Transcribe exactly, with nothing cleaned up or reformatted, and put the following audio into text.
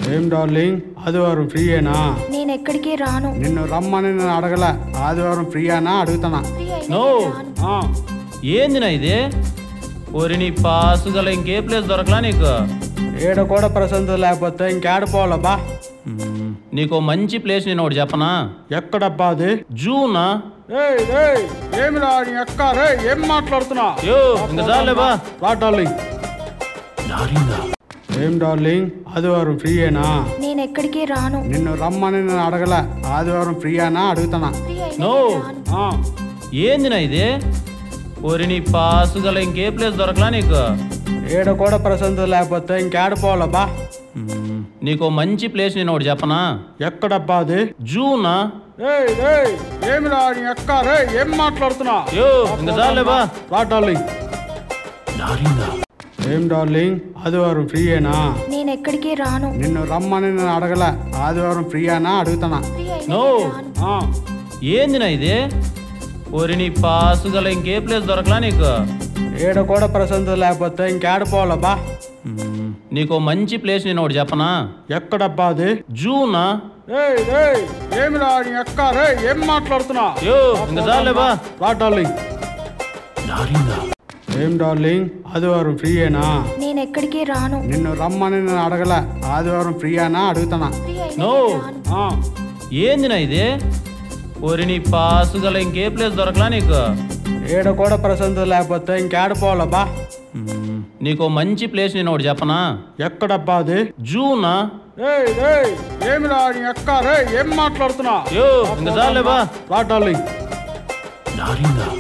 ఏం డార్లింగ్ ఆదివారం ఫ్రీయేనా? నేను ఎక్కడికి రాను. నిన్ను రమ్మని నేను అడగల. ఆదివారం ఫ్రీయేనా అడుగుతానా? నో ఏంది నా ఇది? ఓరి నీ పాసు గల ఇంకే ప్లేస్ దొరకలా నీకు? ఏడ కూడా ప్రశాంతత లేకపోతే ఇంకేడిపోవాలబ్బా. నీకు మంచి ప్లేస్ నేను ఒకటి చెప్పనా? ఎక్కడబ్బా అది? జూనా? ఏయ్ ఏయ్ ఏమిరా నీ అక్క రే ఏం మాట్లాడుతున్నా? యో ఇంకా చాలే బా. రా డార్లింగ్. ఏం డార్లింగ్ ఆదివారం ఫ్రీయేనా? నేను ఎక్కడికి రాను. నిన్ను రమ్మని నేను అడగల. ఆదివారం ఫ్రీయేనా అడుగుతానా? నో ఏంది నా ఇది? ఓరి నీ పాసు గల ఇంకే ప్లేస్ దొరకలా నీకు? ఏడ కూడా ప్రశాంతత లేకపోతే ఇంకేడిపోవాలబ్బా. నీకు మంచి ప్లేస్ నేను ఒకటి చెప్పనా? ఎక్కడబ్బా అది? జూనా? ఏయ్ ఏయ్ ఏమిరా నీ అక్క రే ఏం మాట్లాడుతున్నా? యో ఇంకా చాలే బా. రా డార్లింగ్. ఏం డార్లింగ్ ఆదివారం ఫ్రీయేనా? నేను ఎక్కడికి రాను. నిన్ను రమ్మని నేను అడగల. ఆదివారం ఫ్రీయేనా అడుగుతానా? నో ఏంది నా ఇది? ఓరి నీ పాసు గల ఇంకే ప్లేస్ దొరకలా నీకు? ఏడ కూడా ప్రశాంతత లేకపోతే ఇంకేడిపోవాలబ్బా. నీకు మంచి ప్లేస్ నేను ఒకటి చెప్పనా? ఎక్కడబ్బా అది? జూనా? ఏయ్ ఏయ్ ఏమిరా నీ అక్క రే ఏం మాట్లాడుతున్నా? యో ఇంకా చాలే బా. రా డార్లింగ్. ఏం డార్లింగ్ ఆదివారం ఫ్రీయేనా? నేను ఎక్కడికి రాను. నిన్ను రమ్మని నేను అడగల. ఆదివారం ఫ్రీయేనా అడుగుతానా? నో ఏంది నా ఇది? ఓరి నీ పాసు గల ఇంకే ప్లేస్ దొరకలా నీకు? ఏడ కూడా ప్రశాంతత లేకపోతే ఇంకేడిపోవాలబ్బా. నీకు మంచి ప్లేస్ నేను ఒకటి చెప్పనా? ఎక్కడబ్బా అది? జూనా? ఏయ్ ఏయ్ ఏమిరా నీ అక్క రే ఏం మాట్లాడుతున్నా? యో ఇంకా చాలే బా. రా డార్లింగ్.